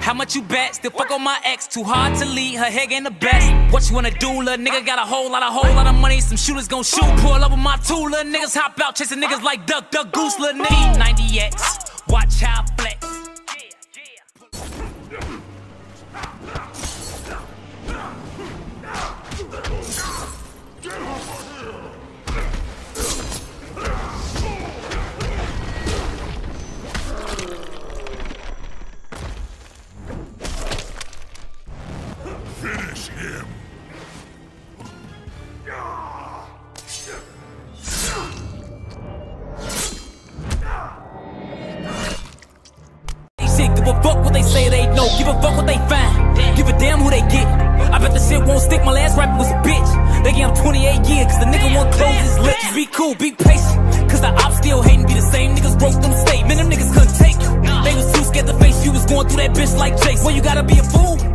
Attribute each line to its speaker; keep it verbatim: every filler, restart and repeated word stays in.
Speaker 1: How much you bet? Still fuck on my ex. Too hard to lead, her head ain't the best. What you wanna do, little nigga? Got a whole lot, a whole lot of money. Some shooters gon' shoot. Pull up with my two little niggas. Hop out chasing niggas like Duck, Duck, Goose, little nigga. ninety X, watch how I flex.
Speaker 2: Finish him.
Speaker 1: Shit, give a fuck what they say they know. Give a fuck what they find. Give a damn who they get. I bet the shit won't stick. My last rapper was a bitch. They gave him twenty-eight years cause the nigga won't close his lips. Just be cool, be patient. Cause the ops still hating. Be the same niggas broke them statements. Them niggas couldn't take you. They was too scared to face you. Was going through that bitch like Jace. Well, you gotta be a fool.